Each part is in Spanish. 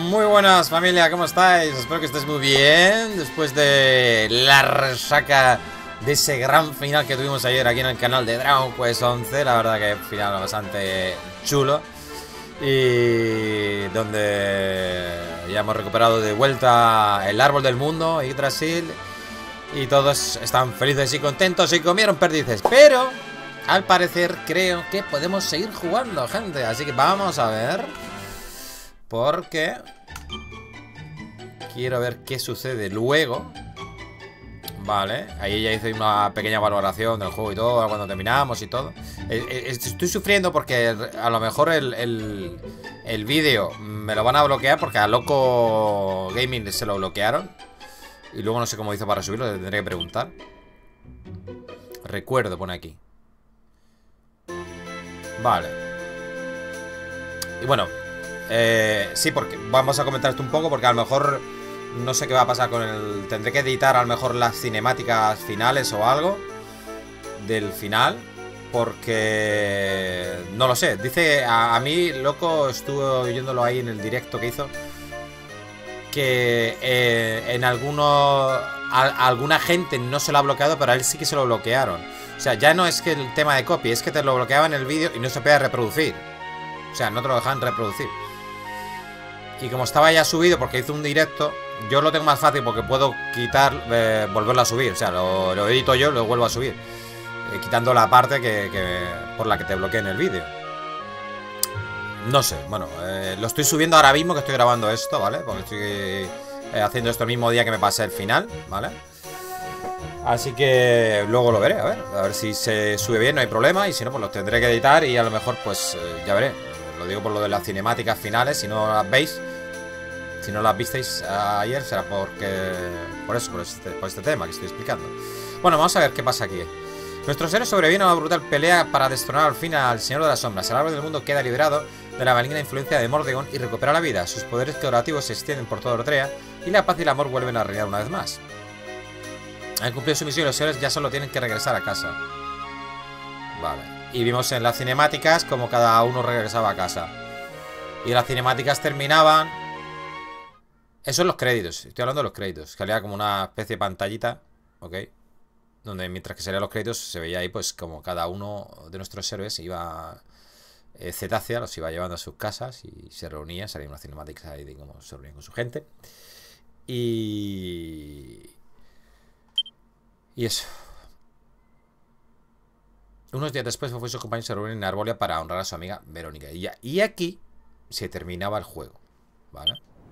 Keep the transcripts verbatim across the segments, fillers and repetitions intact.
Muy buenas familia, ¿cómo estáis? Espero que estéis muy bien. Después de la resaca de ese gran final que tuvimos ayer aquí en el canal de Dragon Quest once. La verdad que final bastante chulo. Y donde ya hemos recuperado de vuelta el árbol del mundo, Yggdrasil. Y todos están felices y contentos y comieron perdices. Pero al parecer creo que podemos seguir jugando, gente. Así que vamos a ver. Porque quiero ver qué sucede luego. Vale, ahí ya hice una pequeña valoración del juego y todo, cuando terminamos y todo. Estoy sufriendo porque a lo mejor el, el, el vídeo me lo van a bloquear, porque a Loco Gaming se lo bloquearon. Y luego no sé cómo hizo para subirlo, le tendré que preguntar. Recuerdo, pone aquí. Vale. Y bueno, eh, sí, porque vamos a comentar esto un poco, porque a lo mejor no sé qué va a pasar con el... Tendré que editar a lo mejor las cinemáticas finales o algo del final, porque no lo sé. Dice, a, a mí, Loco, estuve oyéndolo ahí en el directo que hizo, que eh, en algunos a, alguna gente no se lo ha bloqueado, pero a él sí que se lo bloquearon. O sea, ya no es que el tema de copy, es que te lo bloqueaban en el vídeo y no se podía reproducir. O sea, no te lo dejaban reproducir. Y como estaba ya subido, porque hice un directo, yo lo tengo más fácil porque puedo quitar, eh, volverlo a subir. O sea, lo, lo edito yo, lo vuelvo a subir, eh, quitando la parte que, que por la que te bloqueé en el vídeo. No sé, bueno, eh, lo estoy subiendo ahora mismo que estoy grabando esto, ¿vale? Porque estoy eh, haciendo esto el mismo día que me pasé el final, ¿vale? Así que luego lo veré, a ver, a ver si se sube bien, no hay problema. Y si no, pues los tendré que editar y a lo mejor, pues, eh, ya veré. Lo digo por lo de las cinemáticas finales, si no las veis, si no las visteis ayer, será porque por eso, por este, por este tema que estoy explicando. Bueno, vamos a ver qué pasa aquí. Nuestros héroes sobreviven a una brutal pelea para destronar al fin al Señor de las Sombras. El árbol del mundo queda liberado de la maligna influencia de Mordegon y recupera la vida. Sus poderes curativos se extienden por toda Ortrea y la paz y el amor vuelven a reinar una vez más. Han cumplido su misión y los héroes ya solo tienen que regresar a casa. Vale. Y vimos en las cinemáticas como cada uno regresaba a casa. Y las cinemáticas terminaban... Eso en los créditos, estoy hablando de los créditos. Que había como una especie de pantallita, ¿ok? Donde mientras que salían los créditos se veía ahí pues como cada uno de nuestros héroes iba... Eh, Cetacea los iba llevando a sus casas y se reunía, salía una cinemática ahí de cómo se reunían con su gente. Y... Y eso. Unos días después fue su compañero se reúnen en Arbolia para honrar a su amiga Verónica. Y, ya, y aquí se terminaba el juego, ¿vale?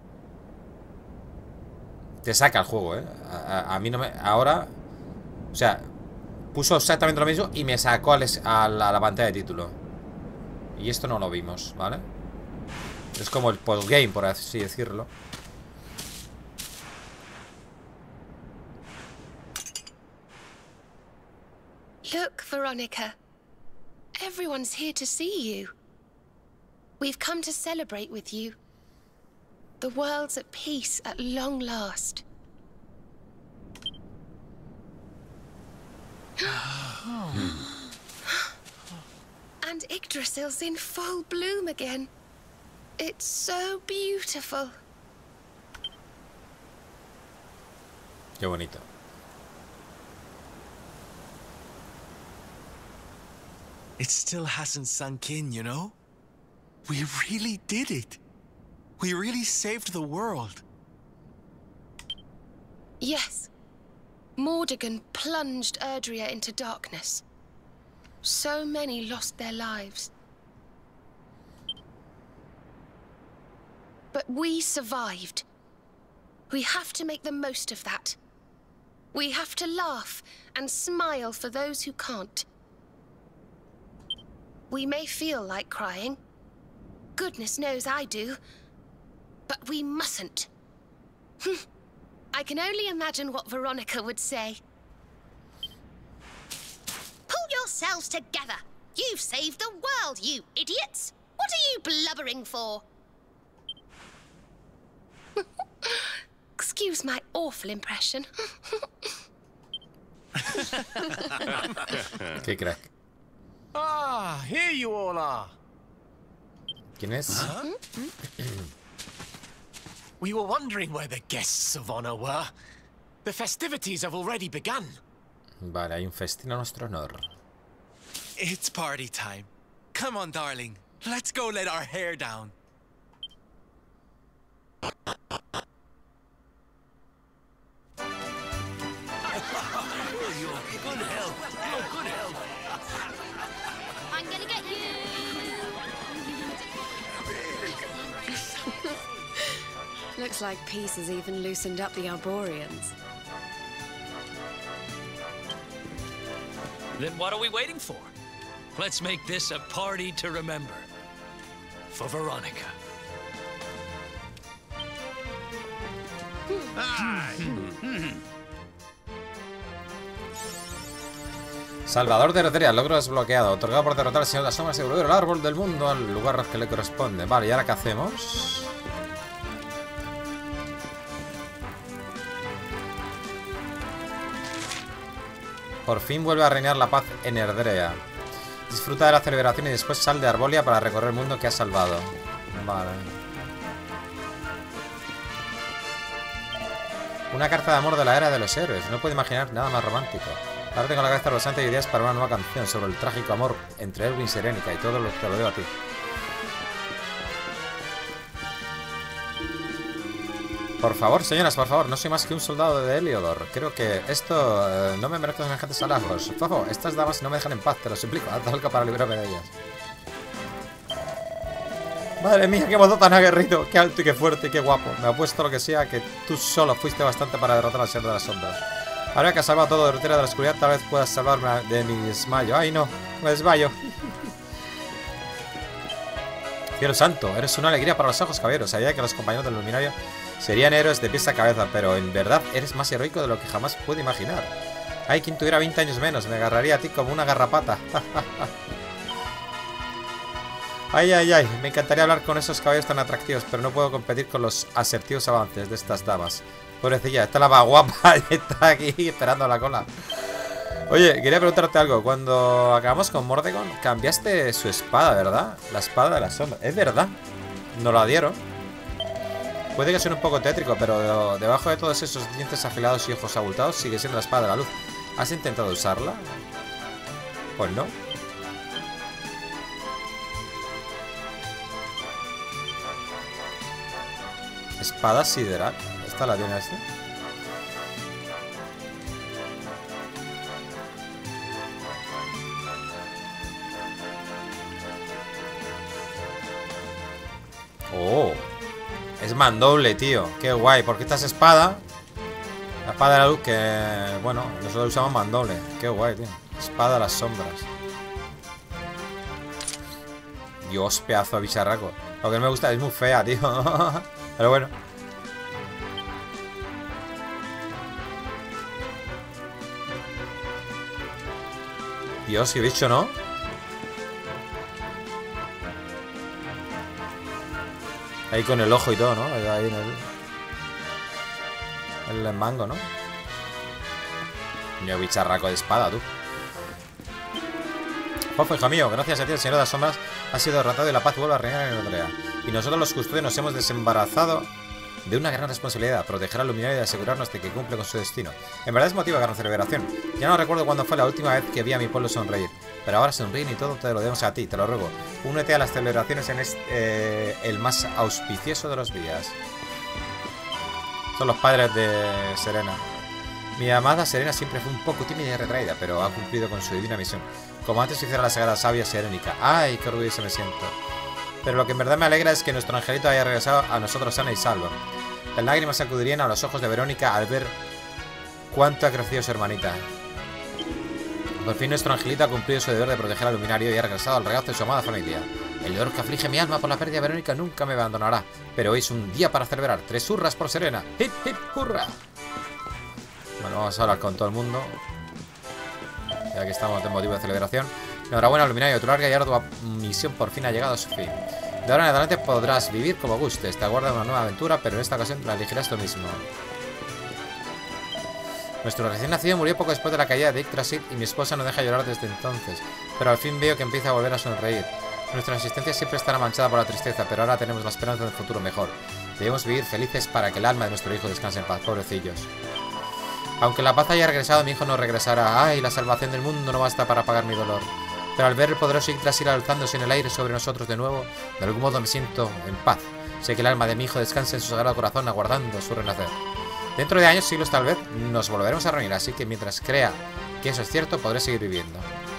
Te saca el juego, ¿eh? A, a, a mí no me... Ahora... O sea, puso exactamente lo mismo y me sacó a, les, a, la, a la pantalla de título. Y esto no lo vimos, ¿vale? Es como el postgame, por así decirlo. Look, Veronica. Everyone's here to see you. We've come to celebrate with you. The world's at peace at long last. And Yggdrasil's in full bloom again. It's so beautiful. Qué bonito. It still hasn't sunk in, you know? We really did it. We really saved the world. Yes. Mordegon plunged Erdrea into darkness. So many lost their lives. But we survived. We have to make the most of that. We have to laugh and smile for those who can't. We may feel like crying. Goodness knows I do. But we mustn't. I can only imagine what Veronica would say. Pull yourselves together. You've saved the world, you idiots. What are you blubbering for? Excuse my awful impression. Qué crack. Ah, here you all are. ¿Quién es? Huh? We were wondering where the guests of honor were. The festivities have already begun. Vale, hay un festín a nuestro honor. It's party time. Come on, darling. Let's go let our hair down. Good help. Oh, good help. I'm gonna get you. Looks like peace has even loosened up the Arborians. Then what are we waiting for? Let's make this a party to remember. For Veronica. Salvador de Erdrea, logro desbloqueado. Otorgado por derrotar al Señor de las Sombras y devolver el árbol del mundo al lugar que le corresponde. Vale, ¿y ahora qué hacemos? Por fin vuelve a reinar la paz en Erdrea. Disfruta de la celebración y después sal de Arbolia para recorrer el mundo que has salvado. Vale. Una carta de amor de la era de los héroes. No puedo imaginar nada más romántico. Ahora tengo la cabeza rebosante de ideas para una nueva canción sobre el trágico amor entre Erwin y Serenica, y todo lo que te lo debo a ti. Por favor, señoras, por favor, no soy más que un soldado de Heliodor. Creo que esto eh, no me merece semejantes halagos. Fofo, estas damas no me dejan en paz, te lo suplico. Haz algo para librarme de ellas. Madre mía, qué mozo tan aguerrido, qué alto y qué fuerte y qué guapo. Me apuesto lo que sea que tú solo fuiste bastante para derrotar al Señor de las Sombras. Ahora que has salvado todo de rutera de la oscuridad, tal vez puedas salvarme de mi desmayo. Ay, no, me desmayo. Cielo santo, eres una alegría para los ojos, caballero. Sabía que los compañeros del luminario serían héroes de pies a cabeza, pero en verdad eres más heroico de lo que jamás pude imaginar. Ay, quien tuviera veinte años menos, me agarraría a ti como una garrapata. Ay, ay, ay, me encantaría hablar con esos caballeros tan atractivos, pero no puedo competir con los asertivos avances de estas damas. Pobrecilla, esta es la más guapa y está aquí esperando la cola. Oye, quería preguntarte algo. Cuando acabamos con Mordegon, cambiaste su espada, ¿verdad? La espada de la sombra. Es verdad, nos la dieron. Puede que suene un poco tétrico, pero debajo de todos esos dientes afilados y ojos abultados sigue siendo la espada de la luz. ¿Has intentado usarla? Pues no. Espada sideral. ¿Esta la tiene este? Oh, es mandoble, tío. Qué guay, porque esta es espada. La espada de la luz que, bueno, nosotros usamos mandoble. Qué guay, tío. Espada de las sombras. Dios, pedazo de bicharraco. Lo que no me gusta es muy fea, tío. Pero bueno. Dios, qué bicho, ¿no? Ahí con el ojo y todo, ¿no? Ahí en el... el mango, ¿no? Niño bicharraco de espada, tú. Fofo, hijo mío, gracias a ti el Señor de las Sombras ha sido derrotado y la paz vuelve a reinar en Erdrea. Y nosotros los custodios nos hemos desembarazado de una gran responsabilidad, proteger al luminario y asegurarnos de que cumple con su destino. En verdad es motivo de gran celebración. Ya no recuerdo cuándo fue la última vez que vi a mi pueblo sonreír, pero ahora sonríen y todo te lo debemos a ti, te lo ruego. Únete a las celebraciones en este, eh, el más auspicioso de los días. Son los padres de Serena. Mi amada Serena siempre fue un poco tímida y retraída, pero ha cumplido con su divina misión. Como antes hiciera la sagrada sabia Serénica. ¡Ay, qué orgulloso me siento! Pero lo que en verdad me alegra es que nuestro angelito haya regresado a nosotros sana y salvo. Las lágrimas acudirían a los ojos de Verónica al ver cuánto ha crecido su hermanita. Por fin nuestro angelito ha cumplido su deber de proteger al luminario y ha regresado al regazo de su amada familia. El dolor que aflige mi alma por la pérdida de Verónica nunca me abandonará. Pero hoy es un día para celebrar. Tres hurras por Serena. ¡Hip, hip, hurra! Bueno, vamos a hablar con todo el mundo. Ya que estamos de motivo de celebración. Enhorabuena, luminario, tu larga y ardua misión por fin ha llegado a su fin. De ahora en adelante podrás vivir como gustes. Te aguarda una nueva aventura, pero en esta ocasión la elegirás tú mismo. Nuestro recién nacido murió poco después de la caída de Yggdrasil y mi esposa no deja llorar desde entonces. Pero al fin veo que empieza a volver a sonreír. Nuestra existencia siempre estará manchada por la tristeza, pero ahora tenemos la esperanza de un futuro mejor. Debemos vivir felices para que el alma de nuestro hijo descanse en paz, pobrecillos. Aunque la paz haya regresado, mi hijo no regresará. Ay, la salvación del mundo no basta para apagar mi dolor. Pero al ver el poderoso Yggdrasil alzándose en el aire sobre nosotros de nuevo, de algún modo me siento en paz. Sé que el alma de mi hijo descansa en su sagrado corazón aguardando su renacer. Dentro de años, siglos tal vez, nos volveremos a reunir, así que mientras crea que eso es cierto, podré seguir viviendo.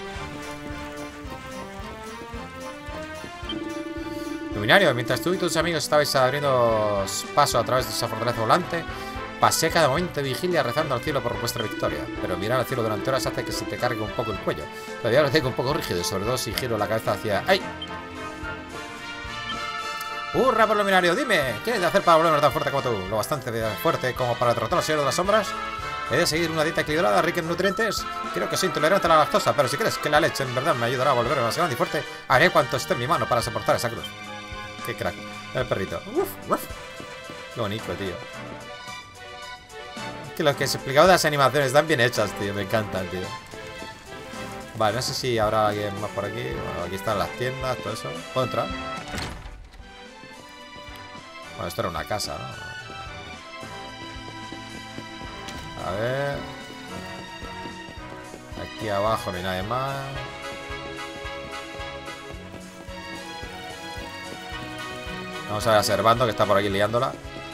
Luminario, mientras tú y tus amigos estabais abriendo paso a través de esa fortaleza volante, pasé cada momento de vigilia rezando al cielo por vuestra victoria. Pero mirar al cielo durante horas hace que se te cargue un poco el cuello. Todavía lo tengo un poco rígido, sobre todo si giro la cabeza hacia... ¡Ay! ¡Hurra por Luminario! Dime, ¿qué he de hacer para volverme tan fuerte como tú? Lo bastante fuerte como para derrotar a los señores de las sombras. ¿He de seguir una dieta equilibrada, rica en nutrientes? Creo que soy intolerante a la lactosa, pero si crees que la leche en verdad me ayudará a volverme más grande y fuerte, haré cuanto esté en mi mano para soportar esa cruz. ¡Qué crack! El perrito. Uf, uf. Qué bonito, tío. Que lo que se explicaba de las animaciones están bien hechas, tío. Me encantan, tío. Vale, no sé si habrá alguien más por aquí. Bueno, aquí están las tiendas, todo eso. ¿Puedo entrar? Bueno, esto era una casa, ¿no? A ver. Aquí abajo no hay nadie más. Vamos a ver a Servando, que está por aquí liándola.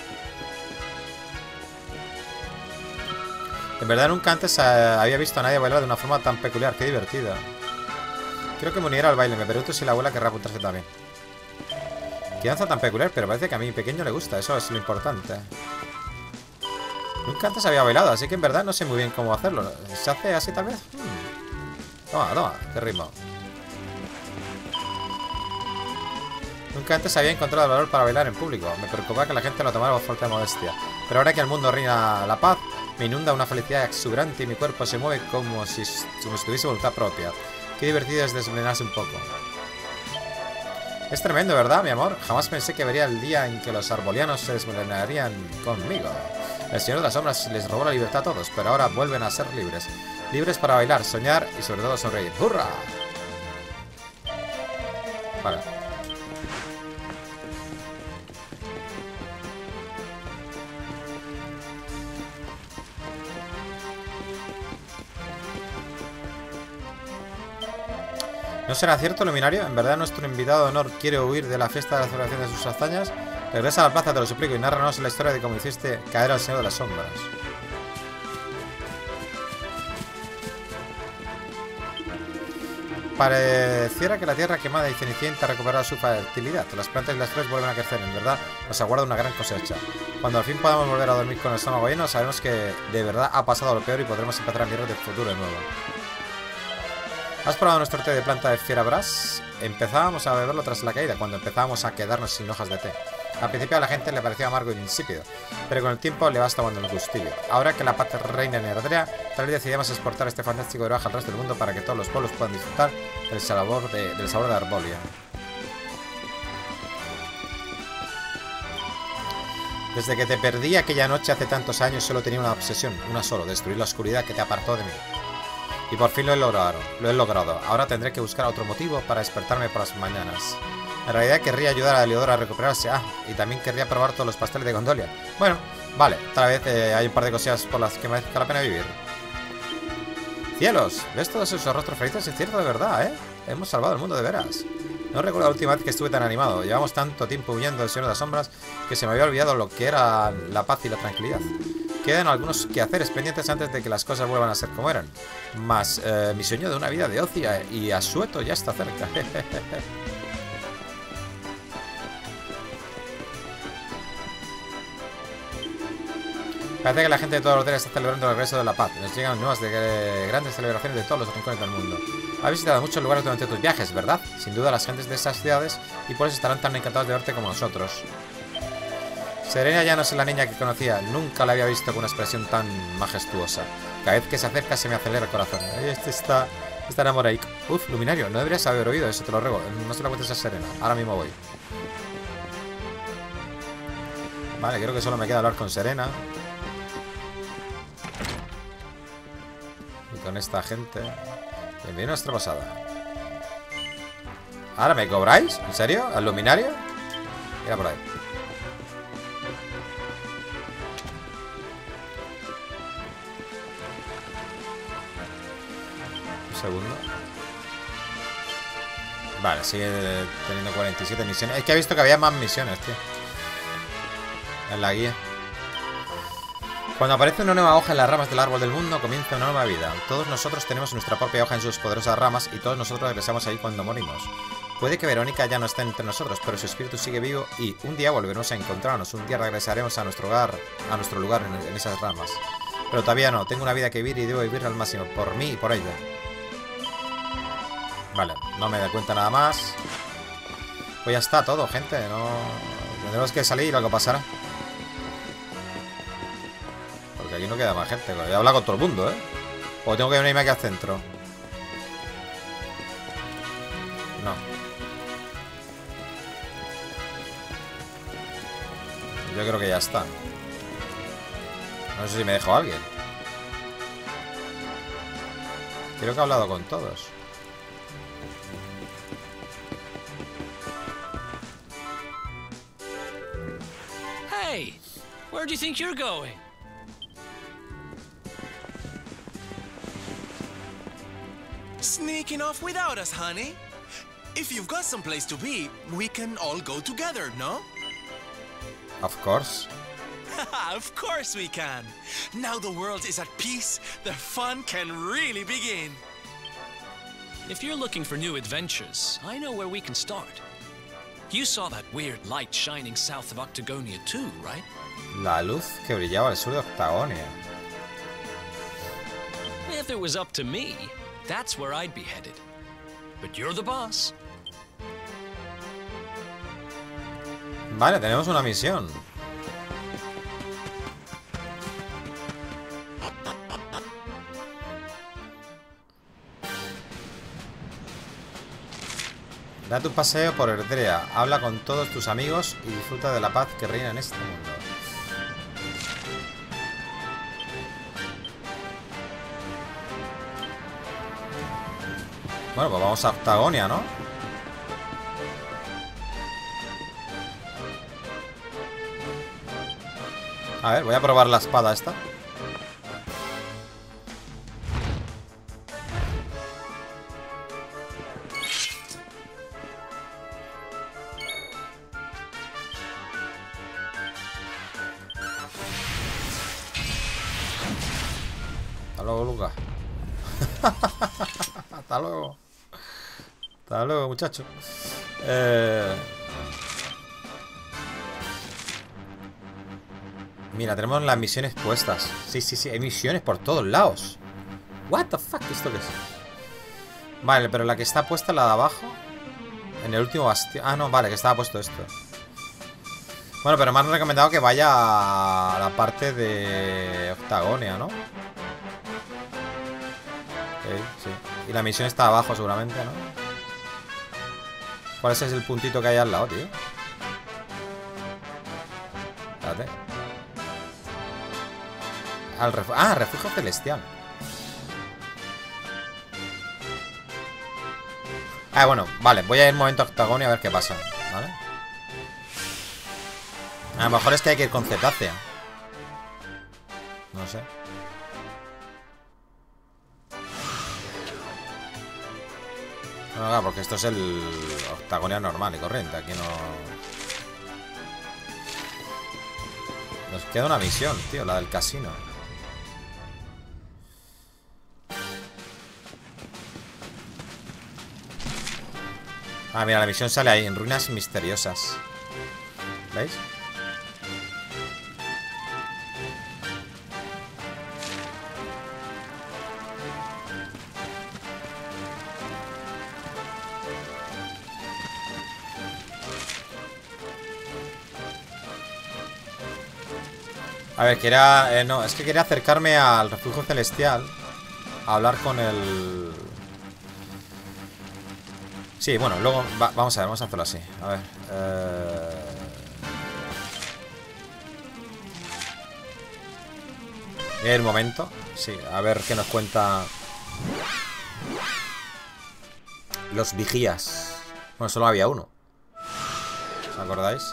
En verdad nunca antes eh, había visto a nadie bailar de una forma tan peculiar. Qué divertida. Creo que me uniera al baile. Me pregunto si la abuela querrá apuntarse también. Qué danza tan peculiar, pero parece que a mi pequeño le gusta. Eso es lo importante. Nunca antes había bailado, así que en verdad no sé muy bien cómo hacerlo. ¿Se hace así tal vez? Hmm. Toma, toma, qué ritmo. Nunca antes había encontrado el valor para bailar en público. Me preocupaba que la gente lo tomara con falta de modestia. Pero ahora que el mundo reina la paz, me inunda una felicidad exuberante y mi cuerpo se mueve como si, como si tuviese voluntad propia. Qué divertido es desmelenarse un poco. Es tremendo, ¿verdad, mi amor? Jamás pensé que vería el día en que los arbolianos se desmelenarían conmigo. El Señor de las Sombras les robó la libertad a todos, pero ahora vuelven a ser libres. Libres para bailar, soñar y sobre todo sonreír. ¡Hurra! Vale. ¿No será cierto, Luminario? ¿En verdad nuestro invitado de honor quiere huir de la fiesta de la celebración de sus hazañas? Regresa a la plaza, te lo suplico, y nárranos la historia de cómo hiciste caer al Señor de las Sombras. Pareciera que la tierra quemada y cenicienta ha recuperado su fertilidad. Las plantas y las flores vuelven a crecer. En verdad, nos aguarda una gran cosecha. Cuando al fin podamos volver a dormir con el estómago lleno, sabemos que de verdad ha pasado lo peor y podremos empezar a mirar del futuro de nuevo. ¿Has probado nuestro té de planta de Fierabras? Empezábamos a beberlo tras la caída, cuando empezábamos a quedarnos sin hojas de té. Al principio a la gente le parecía amargo e insípido, pero con el tiempo le vas tomando el gustillo. Ahora que la paz reina en Erdrea, tal vez decidimos exportar este fantástico brebaje al resto del mundo para que todos los pueblos puedan disfrutar del sabor de, del sabor de Arbolia. Desde que te perdí aquella noche hace tantos años, solo tenía una obsesión, una solo, destruir la oscuridad que te apartó de mí. Y por fin lo he logrado, lo he logrado. Ahora tendré que buscar otro motivo para despertarme por las mañanas. En realidad querría ayudar a Heliodoro a recuperarse. Ah, y también querría probar todos los pasteles de Gondolia. Bueno, vale, tal vez eh, hay un par de cosillas por las que merezca la pena vivir. ¡Cielos! ¿Ves todos esos rostros felices? Es cierto de verdad, ¿eh? Hemos salvado el mundo de veras. No recuerdo la última vez que estuve tan animado. Llevamos tanto tiempo huyendo del Señor de las Sombras que se me había olvidado lo que era la paz y la tranquilidad. Quedan algunos quehaceres pendientes antes de que las cosas vuelvan a ser como eran. Mas eh, mi sueño de una vida de ocio y asueto ya está cerca. Parece que la gente de todos los días está celebrando el regreso de la paz. Nos llegan nuevas de grandes celebraciones de todos los rincones del mundo. Has visitado muchos lugares durante tus viajes, ¿verdad? Sin duda las gentes de esas ciudades y por eso estarán tan encantados de verte como nosotros. Serena ya no es la niña que conocía. Nunca la había visto con una expresión tan majestuosa. Cada vez que se acerca se me acelera el corazón. Este está, está enamorado. Uf, Luminario, no deberías haber oído eso, te lo ruego. No se lo cuentes a Serena. Ahora mismo voy. Vale, creo que solo me queda hablar con Serena. Y con esta gente. Bienvenido a nuestra pasada. ¿Ahora me cobráis? ¿En serio? ¿Al Luminario? Mira por ahí. segundo. Vale, sigue teniendo cuarenta y siete misiones. Es que he visto que había más misiones, tío. En la guía. Cuando aparece una nueva hoja en las ramas del árbol del mundo, comienza una nueva vida. Todos nosotros tenemos nuestra propia hoja en sus poderosas ramas y todos nosotros regresamos ahí cuando morimos. Puede que Verónica ya no esté entre nosotros, pero su espíritu sigue vivo y un día volveremos a encontrarnos. Un día regresaremos a nuestro hogar, a nuestro lugar en, en esas ramas. Pero todavía no. Tengo una vida que vivir y debo vivirla al máximo, por mí y por ella. Vale, no me da cuenta nada más. Pues ya está todo, gente. No tendremos que salir y lo que pasará. Porque aquí no queda más gente. Voy a hablar con todo el mundo, ¿eh? O tengo que venirme aquí al centro. No. Yo creo que ya está. No sé si me dejo a alguien. Creo que he hablado con todos. Hey, where do you think you're going? Sneaking off without us, honey. If you've got some place to be, we can all go together, no? Of course. Of course we can. Now the world is at peace, the fun can really begin. If you're looking for new adventures, I know where we can start. You saw that weird light shining south of Octagonia too, right? La luz que brillaba al sur de Octagonia. If it was up to me, that's where I'd be headed. But you're the boss. Vale, tenemos una misión. Date un paseo por Erdrea, habla con todos tus amigos y disfruta de la paz que reina en este mundo. Bueno, pues vamos a Octagonia, ¿no? A ver, voy a probar la espada esta. Hasta luego, Lucas. Hasta luego. Hasta luego, muchacho. Eh... Mira, tenemos las misiones puestas. Sí, sí, sí, hay misiones por todos lados. What the fuck, ¿esto qué es? Vale, pero la que está puesta, la de abajo. En el último bastión. Ah, no, vale, que estaba puesto esto. Bueno, pero me han recomendado que vaya a la parte de Octagonia, ¿no? Sí, sí. Y la misión está abajo seguramente, ¿no? ¿Cuál es el puntito que hay al lado, tío? Espérate. Al ref... Ah, refugio celestial. Ah, bueno, vale, voy a ir un momento a Octagonia a ver qué pasa, ¿vale? A lo mejor es que hay que ir con cetácea. No sé. No, no, porque esto es el Octagonia normal y corriente. Aquí no... Nos queda una misión, tío, la del casino. Ah, mira, la misión sale ahí, en ruinas misteriosas. ¿Veis? A ver, quería... Eh, no, es que quería acercarme al refugio celestial. A hablar con el... Sí, bueno, luego... Va, vamos a ver, vamos a hacerlo así. A ver... Eh... Voy a ir un momento. Sí, a ver qué nos cuenta... Los vigías. Bueno, solo había uno. ¿Os acordáis?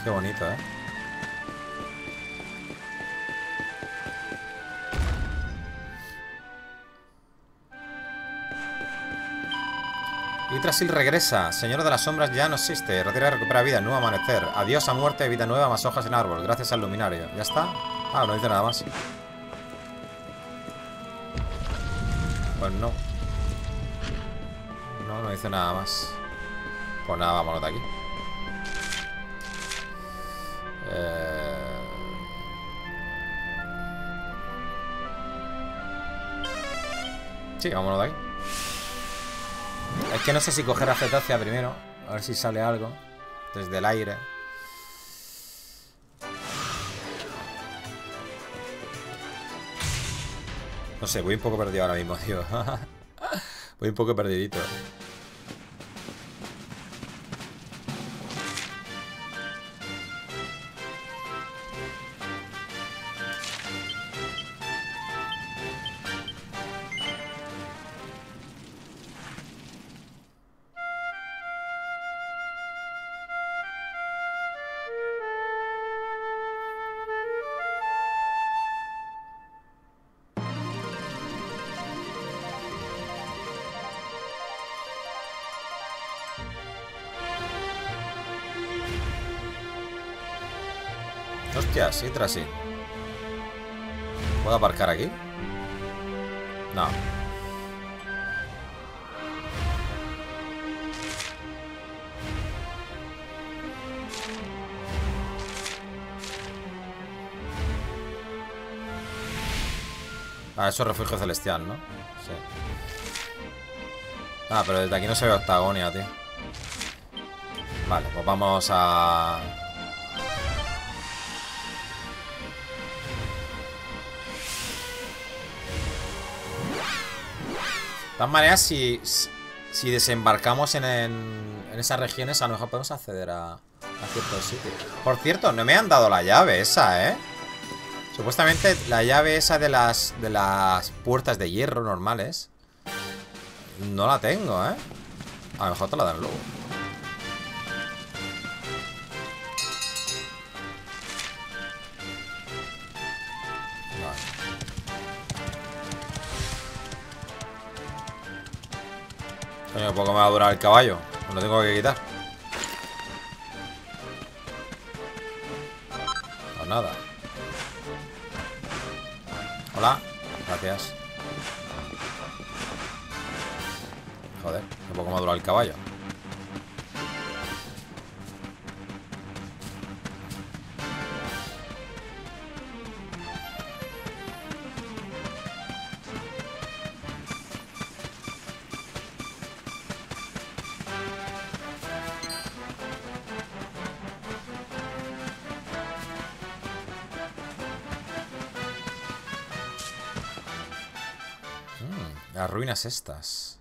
Qué bonito, ¿eh? Yggdrasil regresa. Señor de las sombras ya no existe. Roteria recupera vida. Nuevo amanecer. Adiós a muerte. Vida nueva. Más hojas en árbol. Gracias al luminario. ¿Ya está? Ah, no dice nada más. Pues no. No, no dice nada más. Pues nada, vámonos de aquí. Eh... Sí, vámonos de aquí. Es que no sé si coger a Cetacia primero. A ver si sale algo desde el aire. No sé, voy un poco perdido ahora mismo, tío. Voy un poco perdidito. Hostia, sí, tras sí. ¿Puedo aparcar aquí? No. Ah, eso es refugio celestial, ¿no? Sí. Ah, pero desde aquí no se ve Octagonia, tío. Vale, pues vamos a... De todas maneras, si, si desembarcamos en, en, en esas regiones, a lo mejor podemos acceder a, a ciertos sitios. Por cierto, no me han dado la llave esa, ¿eh? Supuestamente la llave esa de las, de las puertas de hierro normales no la tengo, ¿eh? A lo mejor te la dan luego. Coño, poco me va a durar el caballo. Me lo tengo que quitar. Pues nada. Hola. Gracias. Joder, que poco me ha durado el caballo. Las ruinas estas.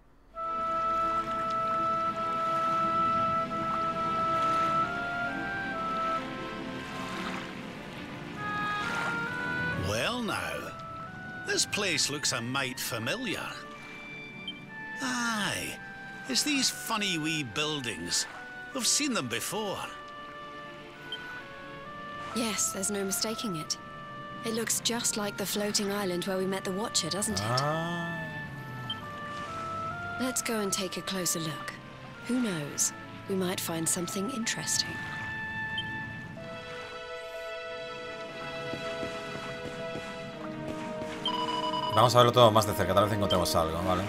Well now, this place looks a mite familiar. Aye, it's these funny wee buildings. We've seen them before. Yes, there's no mistaking it. It looks just like the floating island where we met the Watcher, doesn't it? Ah. Let's go and take a closer look. Who knows? We might find something interesting. Vamos a verlo todo más de cerca, tal vez encontremos algo, ¿vale?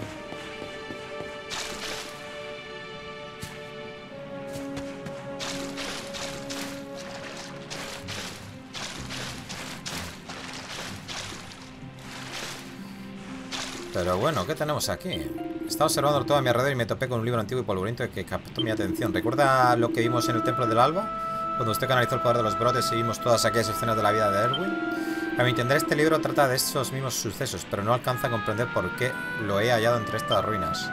Pero bueno, ¿qué tenemos aquí? Estaba observando todo a mi alrededor y me topé con un libro antiguo y polvoriento que captó mi atención. ¿Recuerda lo que vimos en el Templo del Alba? Cuando usted canalizó el poder de los brotes y vimos todas aquellas escenas de la vida de Erwin. A mi entender, este libro trata de esos mismos sucesos, pero no alcanza a comprender por qué lo he hallado entre estas ruinas.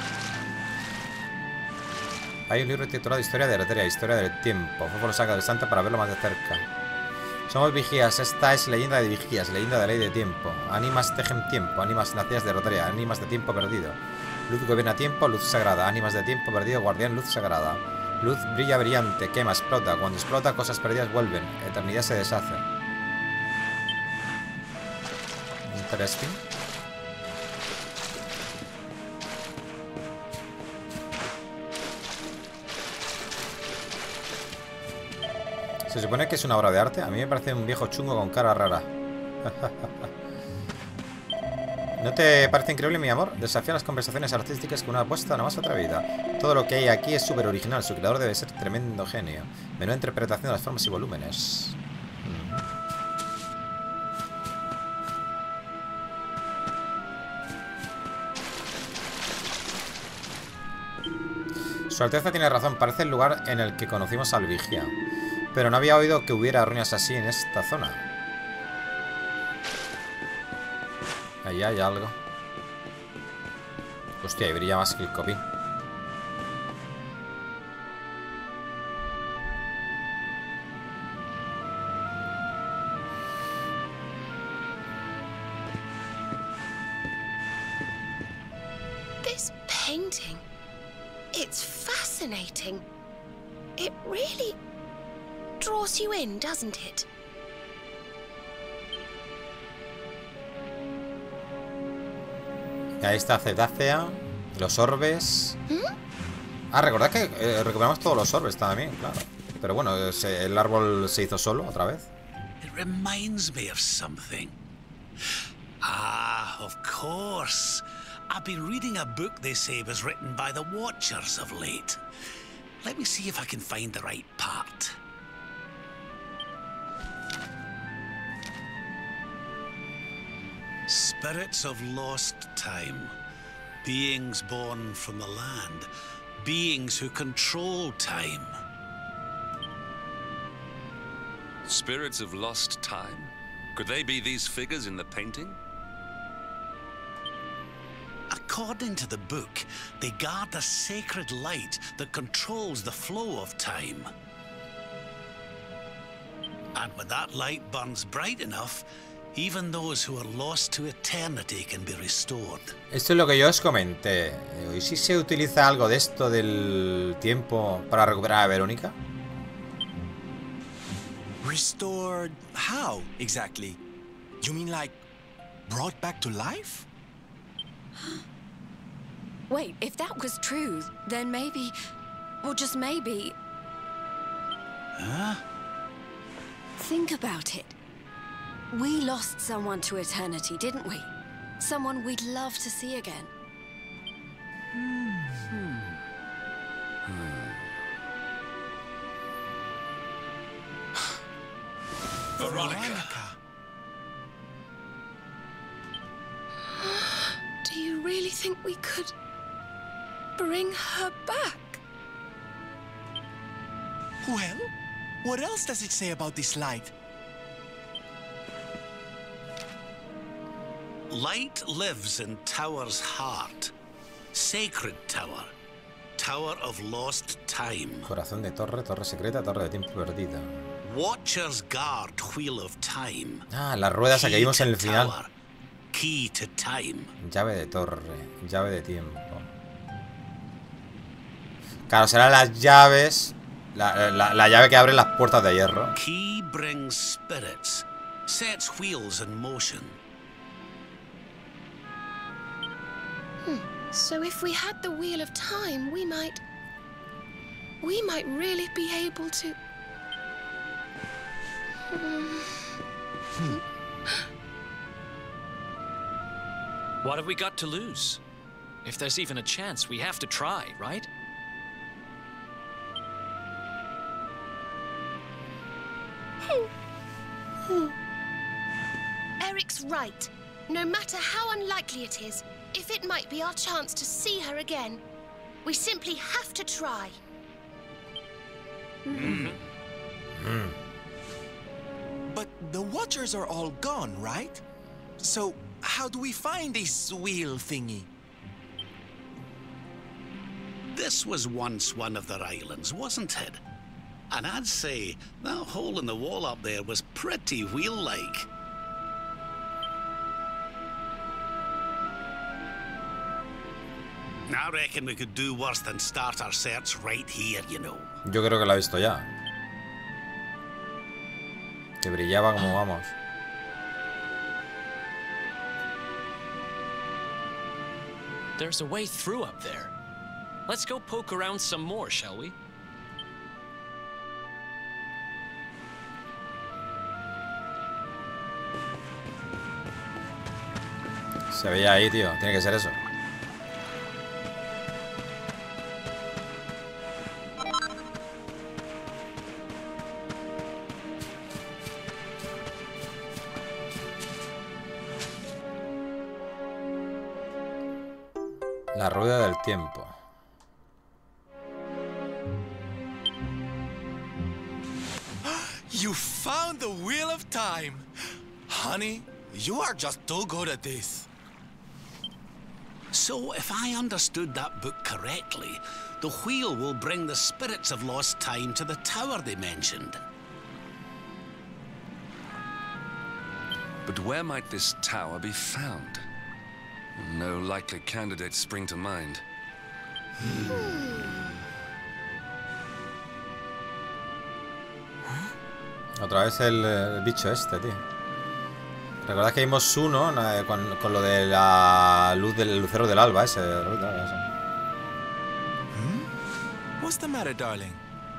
Hay un libro titulado Historia de Eretria, Historia del Tiempo. Fue por lo saca del santo para verlo más de cerca. Somos vigías, esta es leyenda de vigías, leyenda de ley de tiempo. Ánimas tejen tiempo, ánimas nacidas de Eretria, ánimas de tiempo perdido. Luz gobierna tiempo, luz sagrada, ánimas de tiempo perdido, guardián, luz sagrada. Luz brilla brillante, quema, explota. Cuando explota, cosas perdidas vuelven. Eternidad se deshace. Interesting. Se supone que es una obra de arte. A mí me parece un viejo chungo con cara rara. ¿No te parece increíble, mi amor? Desafía las conversaciones artísticas con una apuesta no más atrevida. Todo lo que hay aquí es súper original. Su creador debe ser tremendo genio. Menuda interpretación de las formas y volúmenes. Su Alteza tiene razón. Parece el lugar en el que conocimos al Vigia. Pero no había oído que hubiera ruinas así en esta zona. Ahí hay algo. Hostia, y brilla más que el copín. This painting. It's fascinating. It really draws you in, doesn't it? Ahí está Cetácea, los orbes. ¿Mm? Ah, recordad que eh, recuperamos todos los orbes también, claro. Pero bueno, se, el árbol se hizo solo otra vez. It reminds me of something. Ah, of course. I've been reading a book they say was written by the Watchers of late. Let me see if I can find the right part. Spirits of lost time. Beings born from the land. Beings who control time. Spirits of lost time? Could they be these figures in the painting? According to the book, they guard a sacred light that controls the flow of time. And when that light burns bright enough, even those who are lost to eternity can be restored. Esto es lo que yo os comenté. ¿Y si se utiliza algo de esto del tiempo para recuperar a Verónica? Restored how, exactly? You mean like brought back to life? Wait, if that was true, then maybe, or just maybe... Huh? Think about it. We lost someone to eternity, didn't we? Someone we'd love to see again. Veronica. Do you really think we could bring her back? Well, what else does it say about this light? Light lives in Tower's heart. Sacred Tower. Tower of lost time. Corazón de torre, torre secreta, torre de tiempo perdida. Watchers guard Wheel of Time. Ah, las ruedas que vimos en el final. Tower. Key to time. Llave de torre, llave de tiempo. Claro, serán las llaves. La, la, la llave que abre las puertas de hierro. Key brings spirits. Sets wheels in motion. So if we had the Wheel of Time, we might... We might really be able to... What have we got to lose? If there's even a chance, we have to try, right? Eric's right. No matter how unlikely it is, if it might be our chance to see her again, we simply have to try. Mm. But the Watchers are all gone, right? So, how do we find this wheel thingy? This was once one of their islands, wasn't it? And I'd say that hole in the wall up there was pretty wheel-like. I reckon we could do worse than start our search right here, you know. Yo creo que lo he visto ya. Que brillaba como vamos. There's a way through up there. Let's go poke around some more, shall we? Se veía ahí, tío. Tiene que ser eso. La rueda del tiempo. You found the Wheel of Time. Honey, you are just too good at this. So, if I understood that book correctly, the wheel will bring the spirits of lost time to the tower they mentioned. But where might this tower be found? No likely candidates spring to mind. Otra vez el, el bicho este, tío. Recordad que vimos uno eh, con, con lo de la luz del lucero del alba, ese. Hmm? What's the matter, darling?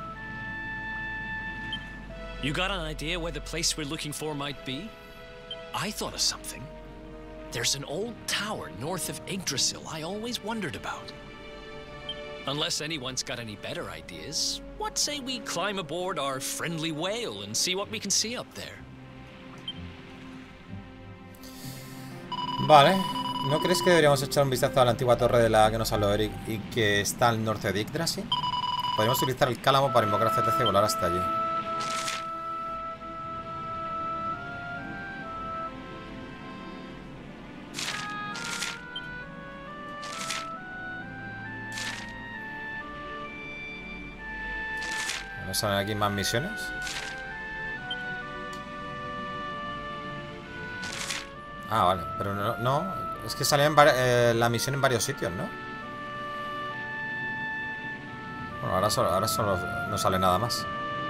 You got an idea where the place we're looking for might be? I thought of something. There's an old tower north of Yggdrasil I always wondered about. Unless anyone's got any better ideas, what say we climb aboard our friendly whale and see what we can see up there? Vale. ¿No crees que deberíamos echar un vistazo a la antigua torre de la que nos habló Eric y que está al norte de Yggdrasil? Podríamos utilizar el cálamo para invocar a C T C y volar hasta allí. ¿No salen aquí más misiones? Ah, vale, pero no, no es que salía en eh, la misión en varios sitios, ¿no? Bueno, ahora solo, ahora solo no sale nada más.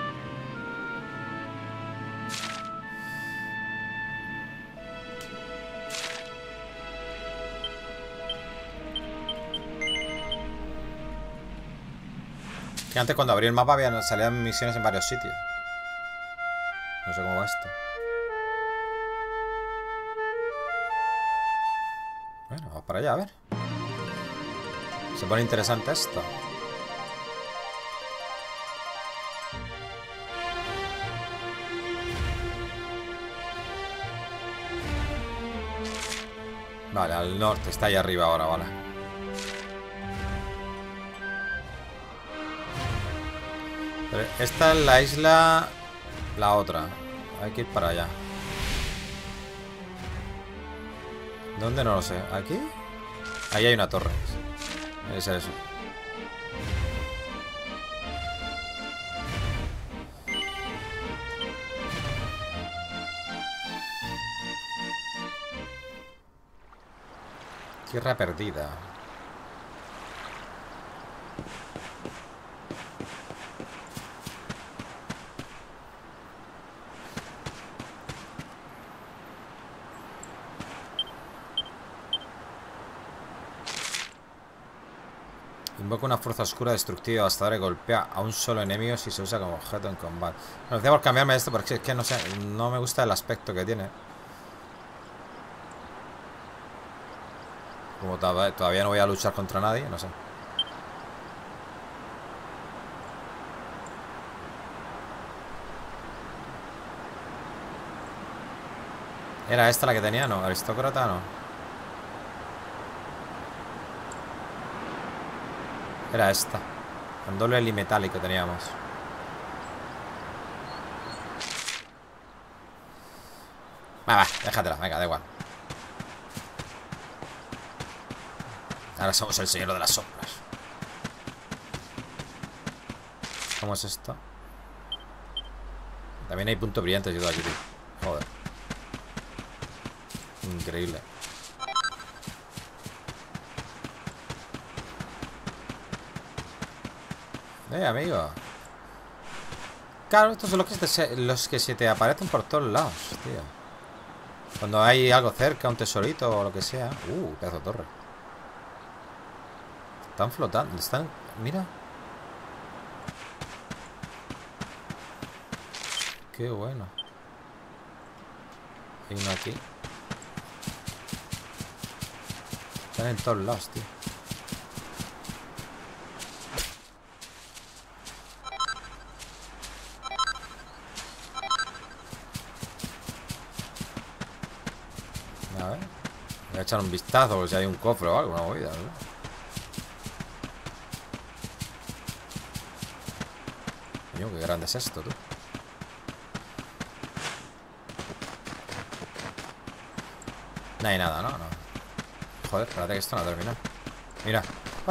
Que antes cuando abrí el mapa había, salían misiones en varios sitios. No sé cómo va esto. Bueno, vamos para allá, a ver. Se pone interesante esto. Vale, al norte, está ahí arriba ahora, vale. Pero esta es la isla... La otra. Hay que ir para allá. ¿Dónde? No lo sé. ¿Aquí? Ahí hay una torre. Es eso. Tierra perdida. Invoca una fuerza oscura destructiva y devastadora y golpea a un solo enemigo si se usa como objeto en combate. Me decía por cambiarme esto porque es que no sé, no me gusta el aspecto que tiene. Como todavía no voy a luchar contra nadie, no sé. ¿Era esta la que tenía? No, aristócrata no. Era esta. Con doble limetálico teníamos. Va, va, déjatela, venga, da igual. Ahora somos el señor de las sombras. ¿Cómo es esto? También hay puntos brillantes y todo aquí, tío. Joder. Increíble. Eh, amigo. Claro, estos son los que, se, los que se te aparecen por todos lados, tío. Cuando hay algo cerca, un tesorito o lo que sea. Uh, pedazo de torre. Están flotando, están... Mira. Qué bueno. Hay uno aquí. Están en todos lados, tío. A ver. Voy a echar un vistazo por si hay un cofre o algo, una movida, ¿verdad? Coño, qué grande es esto, tú. No hay nada, ¿no? No. Joder, espérate que esto no ha terminado. Mira.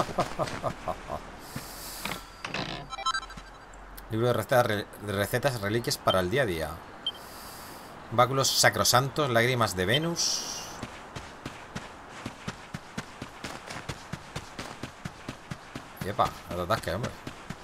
Libro de recetas, de recetas, reliquias para el día a día. Báculos sacrosantos, lágrimas de Venus. Y epa, no te atasques, hombre.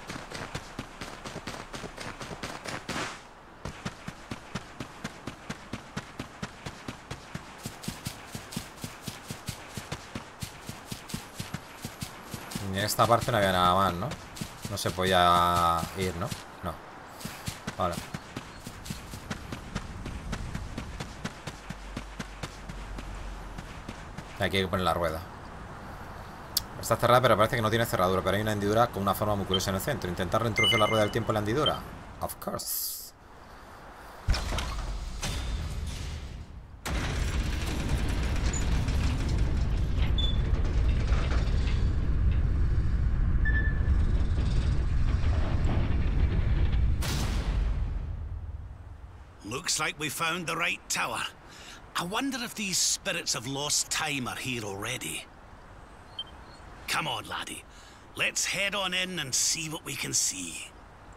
En esta parte no había nada más, ¿no? No se podía ir, ¿no? No. Vale. Aquí hay que poner la rueda. Está cerrada, pero parece que no tiene cerradura. Pero hay una hendidura con una forma muy curiosa en el centro. Intentar reintroducir la rueda del tiempo en la hendidura. Of course. Looks like we found the right tower. I wonder if these spirits of lost time are here already. Come on, laddie. Let's head on in and see what we can see.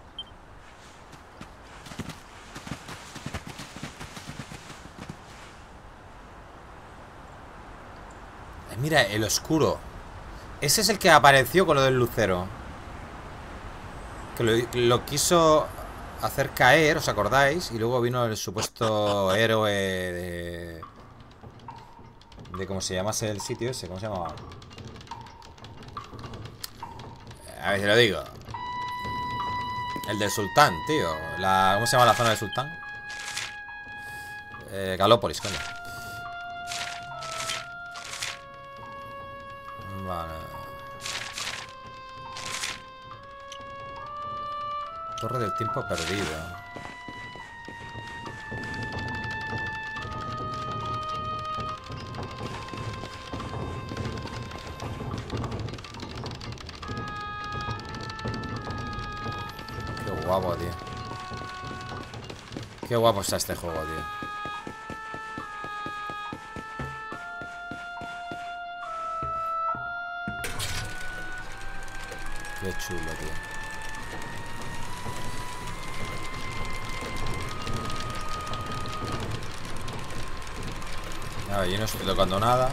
Eh, mira, el oscuro. Ese es el que apareció con lo del lucero. Que lo, lo quiso hacer caer, ¿os acordáis? Y luego vino el supuesto héroe de... De cómo se llamase el sitio ese, ¿cómo se llamaba? A ver si lo digo. El del sultán, tío. La, ¿cómo se llama la zona del sultán? Eh, Galópolis, coño. Vale. Torre del tiempo perdido. Qué guapo, tío. Qué guapo está este juego, tío. Qué chulo, tío. A ver, yo no estoy tocando nada.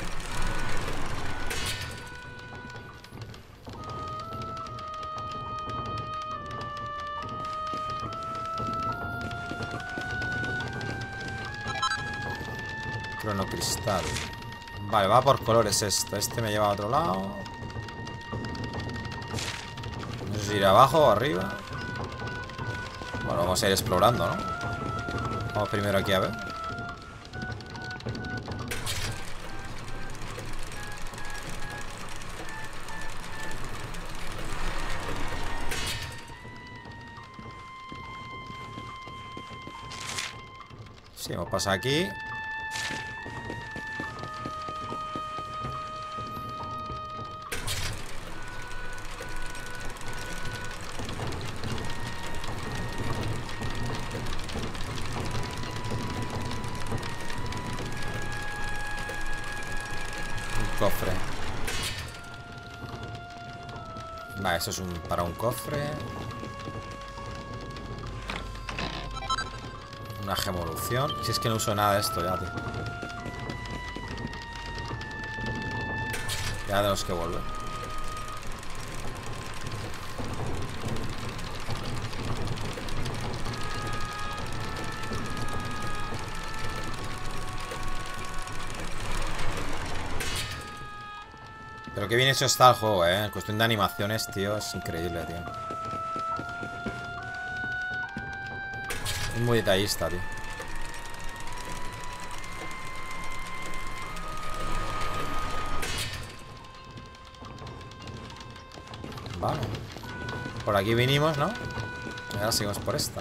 Cronocristal. Vale, va por colores esto. Este me lleva a otro lado. No sé si ir abajo o arriba. Bueno, vamos a ir explorando, ¿no? Vamos primero aquí a ver. Sí, hemos pasado aquí. Un cofre. Vale, eso es un, para un cofre. Una gemolución. Si es que no uso nada de esto ya, tío. Ya tenemos que volver. Pero qué bien hecho está el juego, eh. En cuestión de animaciones, tío, es increíble, tío. Es muy detallista, tío. Vale. Por aquí vinimos, ¿no? Y ahora seguimos por esta.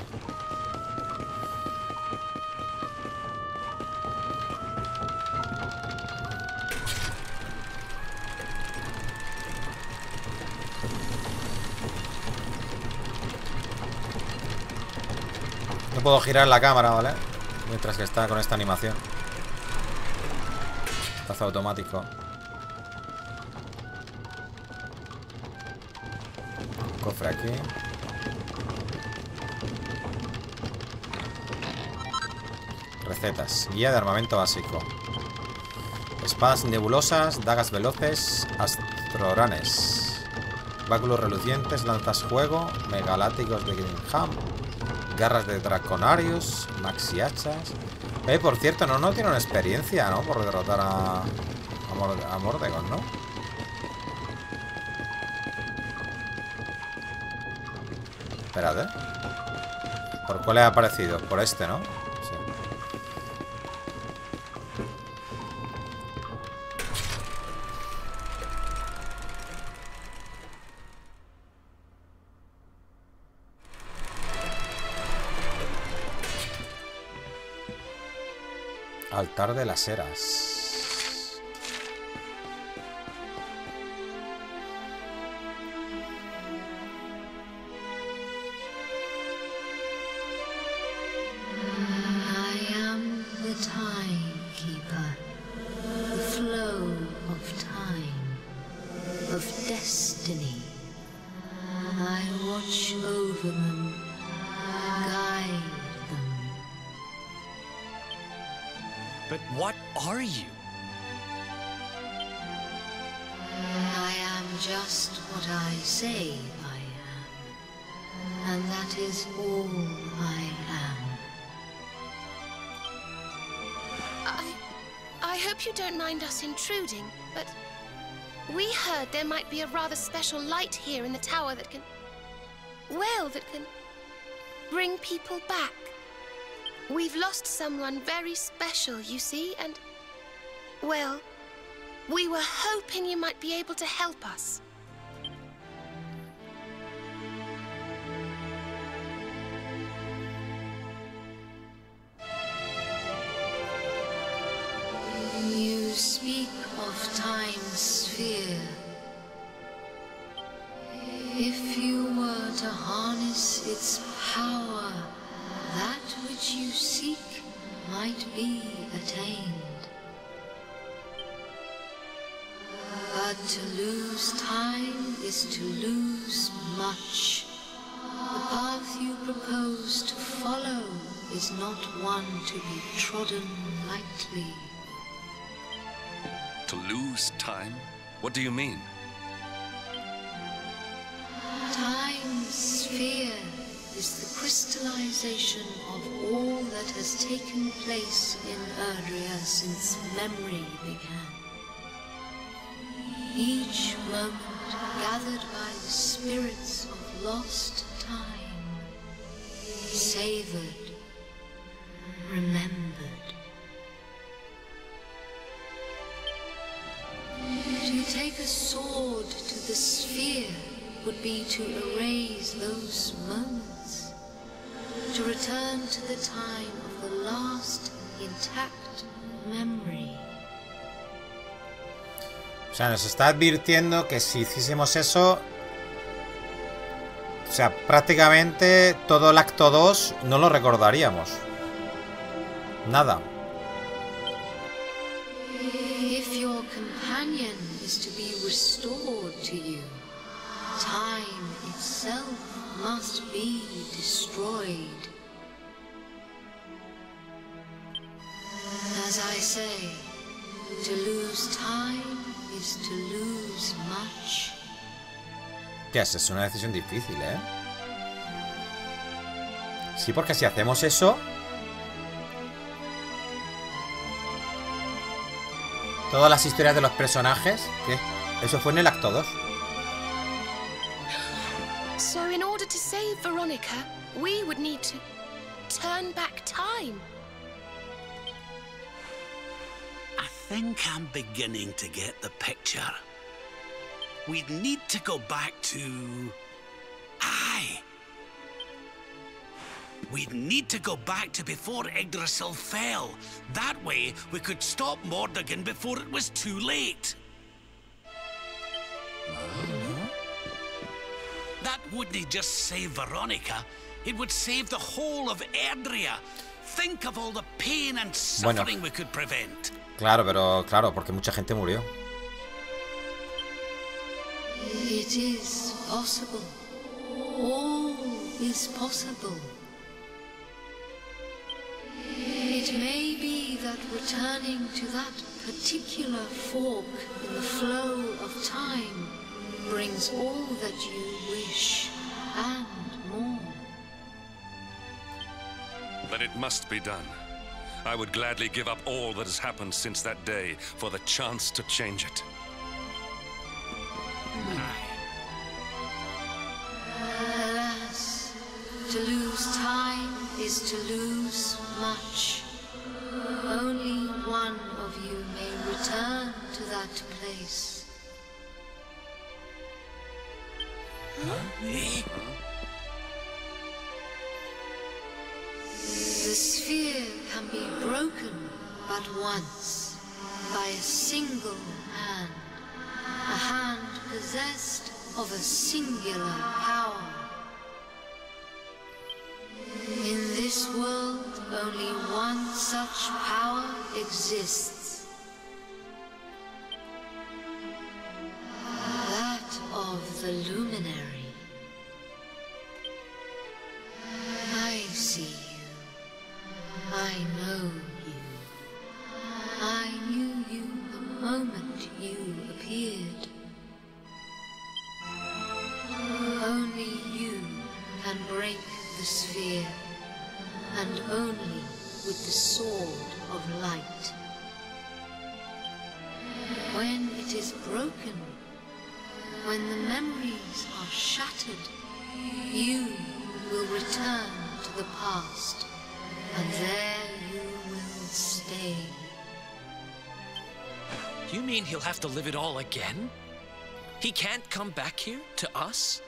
No puedo girar la cámara, ¿vale? Mientras que está con esta animación. Tazo automático. Cofre aquí. Recetas. Guía de armamento básico. Espadas nebulosas, dagas veloces, astroranes. Báculos relucientes, lanzas fuego, megaláticos de Grimham, garras de Draconarius, maxi hachas. Eh, por cierto, no, no tiene una experiencia, ¿no? Por derrotar a, a, Mord a Mordegon, ¿no? Esperad, ¿eh? ¿Por cuál le ha aparecido? Por este, ¿no? Sí. Altar de las Eras. But what are you? I am just what I say I am. And that is all I am. I... I hope you don't mind us intruding, but... we heard there might be a rather special light here in the tower that can... well, that can... bring people back. We've lost someone very special, you see, and... well, we were hoping you might be able to help us. You speak of Time's sphere. If you were to harness its power, that which you seek might be attained. But to lose time is to lose much. The path you propose to follow is not one to be trodden lightly. To lose time? What do you mean? Time's sphere is the crystallization of all that has taken place in Erdrea since memory began. Each moment gathered by the spirits of lost time, savored, remembered. To take a sword to the sphere would be to erase those moments, to return to the time of the last intact memory. O sea, nos está advirtiendo que si hiciésemos eso, o sea, prácticamente todo el acto dos no lo recordaríamos. Nada. If your companion is to be restored to you, time itself must be destroyed. As I say, to lose time is to lose much. Ya, es una decisión difícil, ¿eh? Sí, porque si hacemos eso... todas las historias de los personajes... ¿Qué? Eso fue en el acto dos. So in order to save Veronica, we would need to turn back time. I think I'm beginning to get the picture. We'd need to go back to... Aye. We'd need to go back to before Yggdrasil fell. That way, we could stop Mordegon before it was too late. Uh-huh. That wouldn't just save Veronica. It would save the whole of Erdrea. Think of all the pain and suffering bueno, we could prevent. Claro, pero claro, porque mucha gente murió. It is possible. All is possible. It may be that returning to that particular fork in the flow of time brings all that you wish and more. Then it must be done. I would gladly give up all that has happened since that day for the chance to change it. Alas, to lose time is to lose much. Only one of you may return to that place. Huh? Eh? The sphere can be broken but once, by a single hand, a hand possessed of a singular power. In this world, only one such power exists. That of the Luminary. I see you. I know you. I knew you the moment you appeared. Only you can break the sphere, and only with the sword of light. When it is broken, when the memories are shattered, you will return to the past, and there you will stay. You mean he'll have to live it all again? He can't come back here, to us?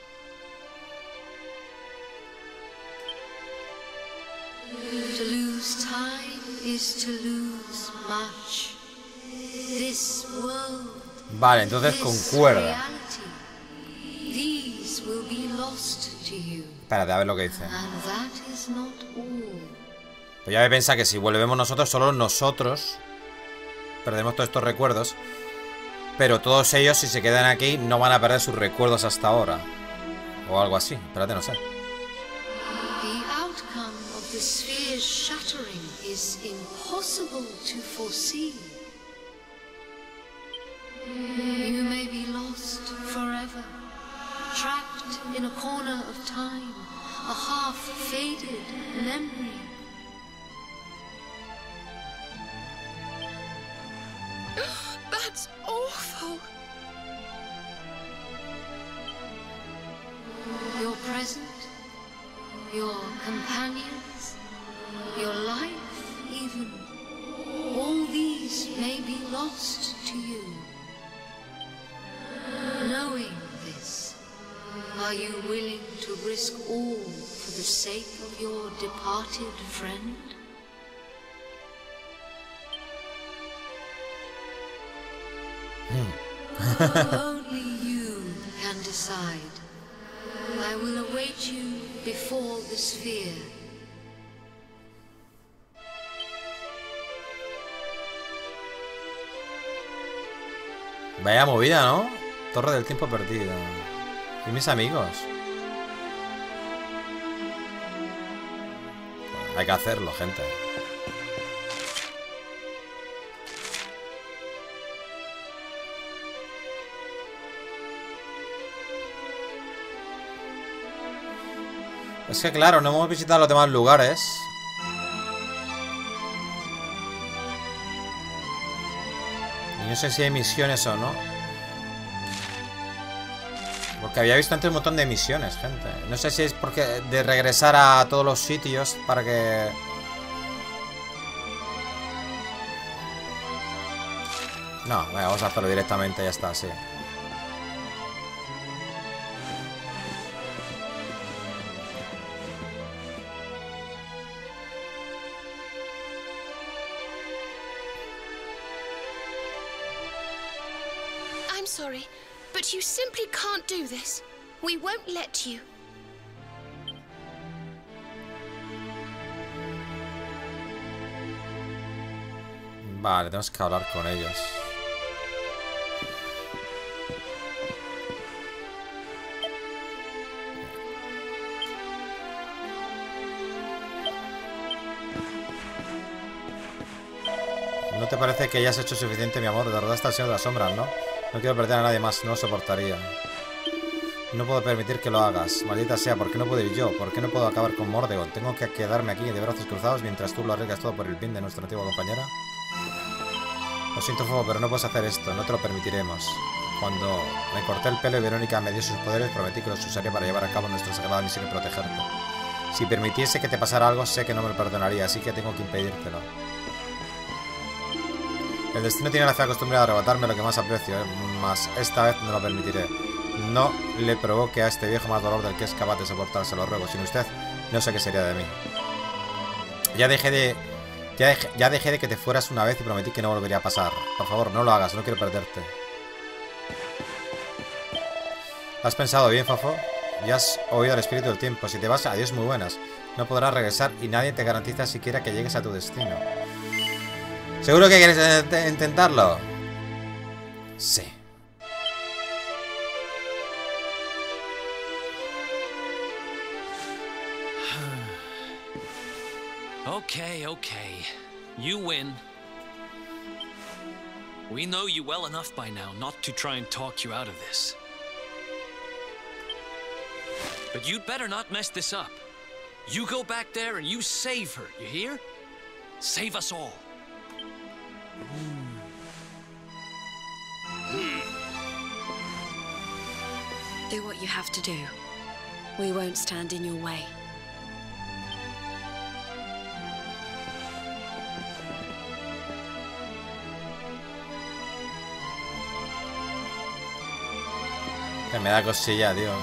To lose time is to lose much. This world, vale, entonces concuerda. These will be lost to you. Espérate, a ver lo que dice. And that is not all. Pues ya me pensa que si volvemos nosotros, solo nosotros perdemos todos estos recuerdos. Pero todos ellos, si se quedan aquí, no van a perder sus recuerdos hasta ahora. O algo así. Espérate, no sé. The outcome of the sphere's shattering is impossible to foresee. You may be lost forever, trapped in a corner of time, a half-faded memory. That's awful. Your present, your companions, your life even, all these may be lost to you. Knowing this, are you willing to risk all for the sake of your departed friend? Only you can decide. I will await you before the sphere. Vaya movida, ¿no? Torre del tiempo perdido. ¿Y mis amigos? Pues hay que hacerlo, gente. Es que claro, no hemos visitado los demás lugares. Y no sé si hay misiones o no. Porque había visto antes un montón de misiones, gente. No sé si es porque de regresar a todos los sitios para que... No, bueno, vamos a hacerlo directamente y ya está, sí. I'm sorry, but you simply can't do this. We won't let you. Vale, tenemos que hablar con ellos. ¿No te parece que ya has hecho suficiente, mi amor? De verdad estás siendo de las sombras, ¿no? No quiero perder a nadie más, no lo soportaría. No puedo permitir que lo hagas. Maldita sea, ¿por qué no puedo ir yo? ¿Por qué no puedo acabar con Mordegon? ¿Tengo que quedarme aquí de brazos cruzados mientras tú lo arriesgas todo por el bien de nuestra antigua compañera? Lo siento, Fuego, pero no puedes hacer esto. No te lo permitiremos. Cuando me corté el pelo y Verónica me dio sus poderes, prometí que los usaría para llevar a cabo nuestra sagrada misión y protegerte. Si permitiese que te pasara algo, sé que no me lo perdonaría, así que tengo que impedírtelo. El destino tiene la fea costumbre de arrebatarme lo que más aprecio, ¿eh? Mas esta vez no lo permitiré. No le provoque a este viejo más dolor del que es capaz de soportar, se lo ruego. Sin usted, no sé qué sería de mí. Ya dejé de... Ya dejé, ya dejé de que te fueras una vez y prometí que no volvería a pasar. Por favor, no lo hagas, no quiero perderte. ¿Has pensado bien, Fafo? Ya has oído al espíritu del tiempo. Si te vas, adiós muy buenas. No podrás regresar y nadie te garantiza siquiera que llegues a tu destino. ¿Seguro que quieres intentarlo? Sí. Okay, okay. You win. We know you well enough by now not to try and talk you out of this. But you'd better not mess this up. You go back there and you save her, you hear? Save us all. Do what you have to do. We won't stand in your way. Que me da cosilla, tío.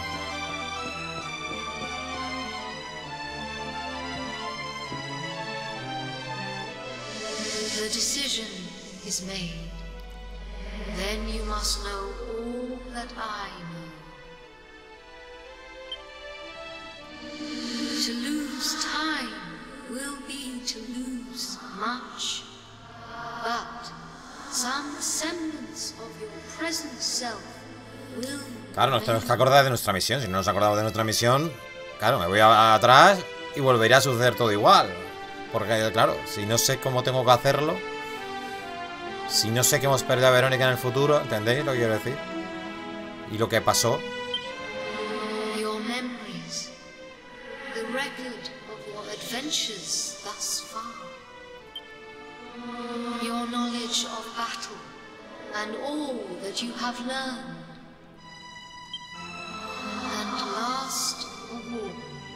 The decision is made. Then you must know all that I know. To lose time will be to lose much, but some semblance of your present self will. Claro, nos tenemos que acordar de nuestra misión. Si no nos acordamos de nuestra misión, claro, me voy a, a atrás y volvería a suceder todo igual. Porque, claro, si no sé cómo tengo que hacerlo, si no sé que hemos perdido a Verónica en el futuro, ¿entendéis lo que quiero decir? Y lo que pasó. Your memories, the record of your adventures thus far, your knowledge of battle, and all that you have learned. And last of all,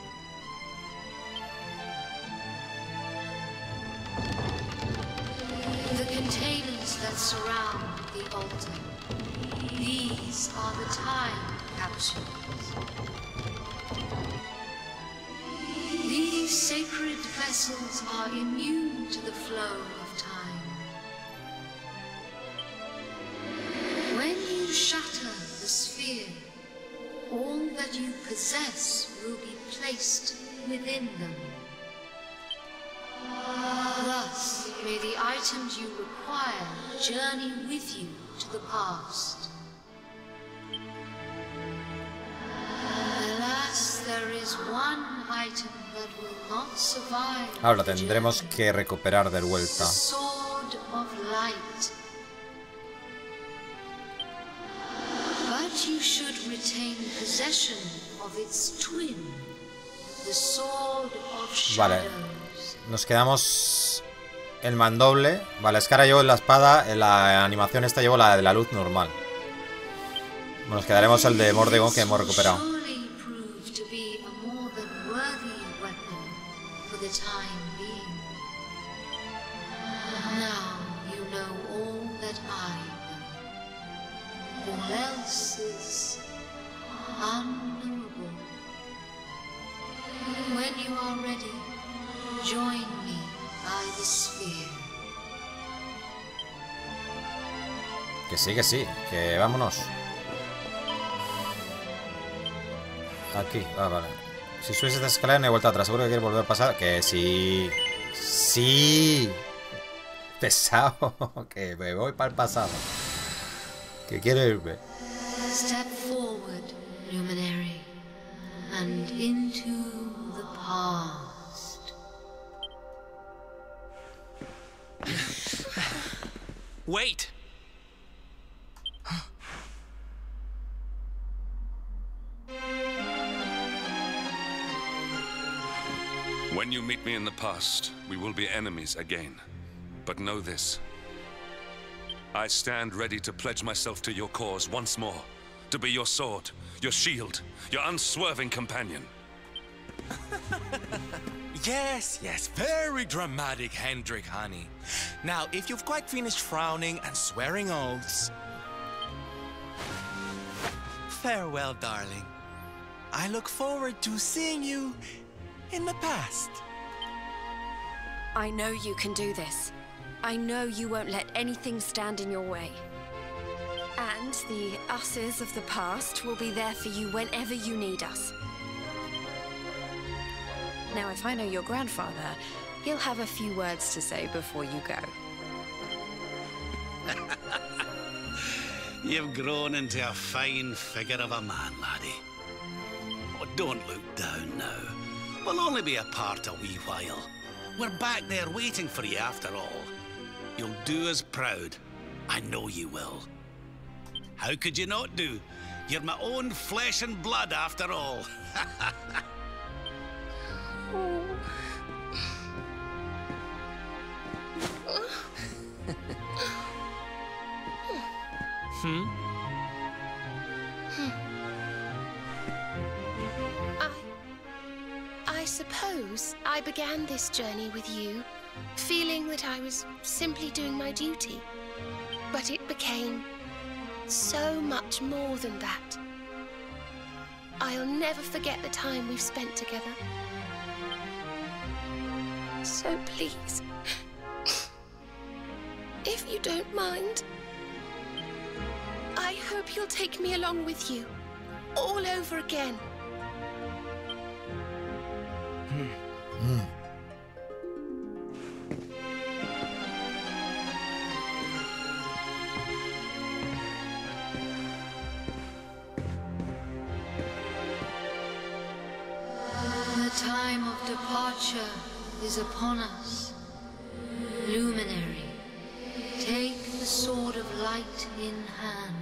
the containers that surround the altar. These are the time capsules. These sacred vessels are immune to the flow of time. When you shatter the sphere, all that you possess will be placed within them. Thus, may the items you require journey with you to the past. Alas, there is one item that will not survive. Ahora tendremos que recuperar de vuelta. The Sword of Light. But you should retain possession of its twin, the Sword of Shadows. Vale. Nos quedamos el mandoble. Vale, es que ahora llevo la espada. En la animación esta llevo la de la luz normal. Bueno, nos quedaremos el de Mordegon que hemos recuperado. Surely prove to be a more than worthy weapon for the time being. Now you know all that I know. All else is unknowable. When you are ready, join me by the sphere. Que sí, que sí, que vámonos. Aquí, ah, vale. Si subes esta escalera no hay vuelta atrás. Seguro que quieres volver a pasar. Que sí. Sí. Pesado. Que me voy para el pasado. Que quiero irme. Step forward, Luminary, and into the past. Wait! When you meet me in the past, we will be enemies again. But know this. I stand ready to pledge myself to your cause once more. To be your sword, your shield, your unswerving companion. Yes, yes, very dramatic, Hendrik, honey. Now, if you've quite finished frowning and swearing oaths... Farewell, darling. I look forward to seeing you in the past. I know you can do this. I know you won't let anything stand in your way. And the us's of the past will be there for you whenever you need us. Now, if I know your grandfather, he'll have a few words to say before you go. You've grown into a fine figure of a man, laddie. Oh, don't look down now. We'll only be apart a wee while. We're back there waiting for you after all. You'll do us proud. I know you will. How could you not do? You're my own flesh and blood after all. Hmm? I... I suppose I began this journey with you, feeling that I was simply doing my duty. But it became so much more than that. I'll never forget the time we've spent together. So please, if you don't mind, I hope you'll take me along with you, all over again. The time of departure is upon us. Luminary, take the sword of light in hand.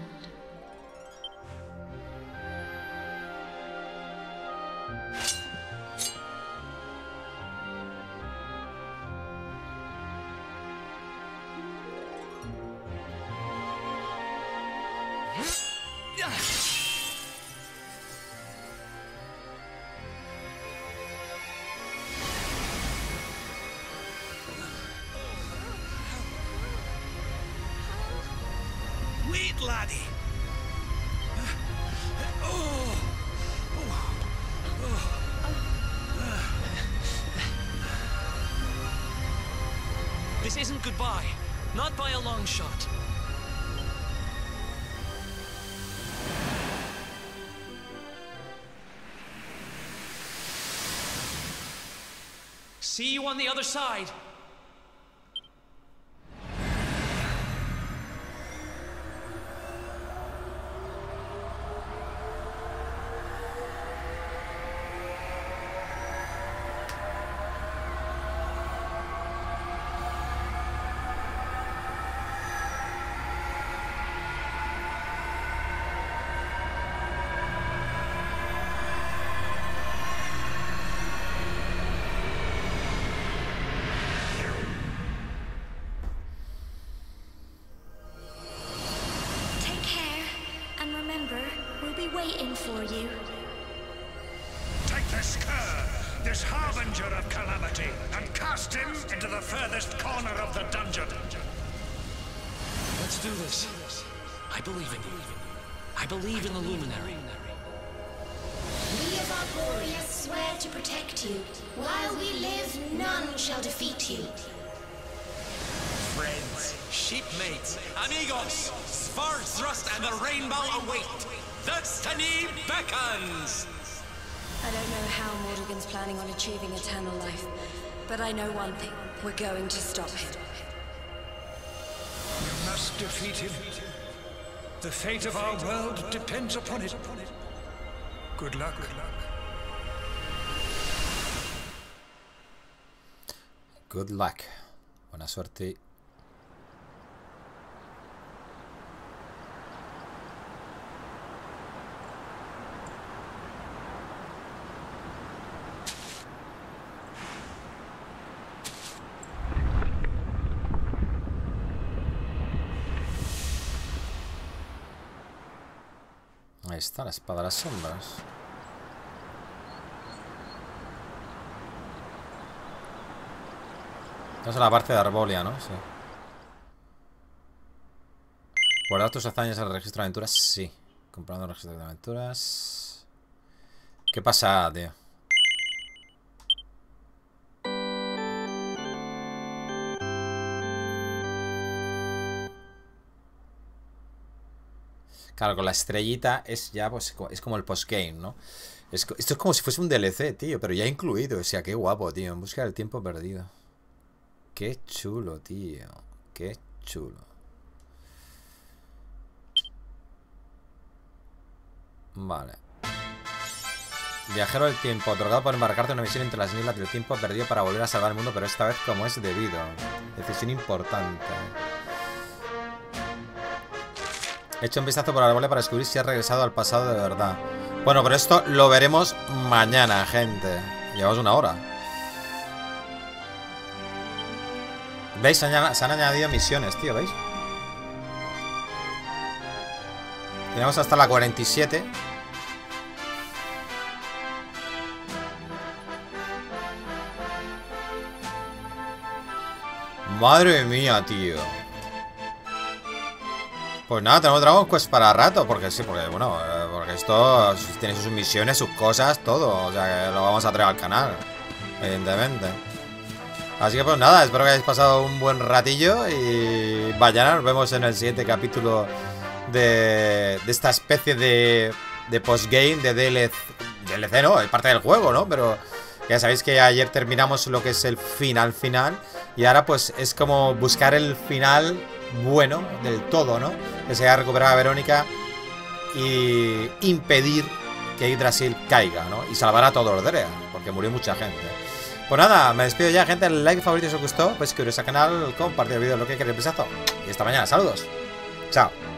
Wait, laddie. This isn't goodbye. Not by a long shot. See you on the other side. waiting for you. Take this cur, this harbinger of calamity, and cast him into the furthest corner of the dungeon. Let's do this. I believe in you. I believe in the Luminary. We of Arborea swear to protect you. While we live, none shall defeat you. Friends, shipmates, amigos, Svar Thrust and the Rainbow await. The Destiny beckons! I don't know how Mordegon's planning on achieving eternal life, but I know one thing. We're going to stop him. You must defeat him. The fate of our world depends upon it. Good luck. Good luck. Buena suerte. Ahí está la espada de las sombras. Estamos en la parte de Arbolia, ¿no? Sí. Guardar tus hazañas en el registro de aventuras. Sí. Comprando el registro de aventuras. ¿Qué pasa, tío? Claro, con la estrellita es ya, pues, es como el postgame, ¿no? Es, esto es como si fuese un D L C, tío, pero ya incluido. O sea, qué guapo, tío. En busca del tiempo perdido. Qué chulo, tío. Qué chulo. Vale. Viajero del tiempo. Otorgado por embarcarte en una misión entre las nieblas del tiempo perdido para volver a salvar el mundo, pero esta vez como es debido. Decisión importante. He hecho un vistazo por Arbolia para descubrir si has regresado al pasado de verdad. Bueno, pero esto lo veremos mañana, gente. Llevamos una hora. ¿Veis? Se han, se han añadido misiones, tío, ¿veis? Tenemos hasta la cuarenta y siete. Madre mía, tío. Pues nada, tenemos Dragon Quest para rato. Porque sí, porque bueno, porque esto tiene sus misiones, sus cosas, todo. O sea que lo vamos a traer al canal, evidentemente. Así que pues nada, espero que hayáis pasado un buen ratillo. Y mañana nos vemos en el siguiente capítulo de, de esta especie de, de postgame, de D L C. D L C no, es parte del juego, ¿no? Pero ya sabéis que ayer terminamos lo que es el final final. Y ahora pues es como buscar el final bueno del todo, ¿no? Que sea recuperar a Verónica y impedir que Yggdrasil caiga, ¿no? Y salvar a todo Orderea, porque murió mucha gente. Pues nada, me despido ya, gente. El like, favorito si os gustó, pues suscribiros al canal, compartir el vídeo, lo que queréis, besazo. Y hasta mañana, saludos. Chao.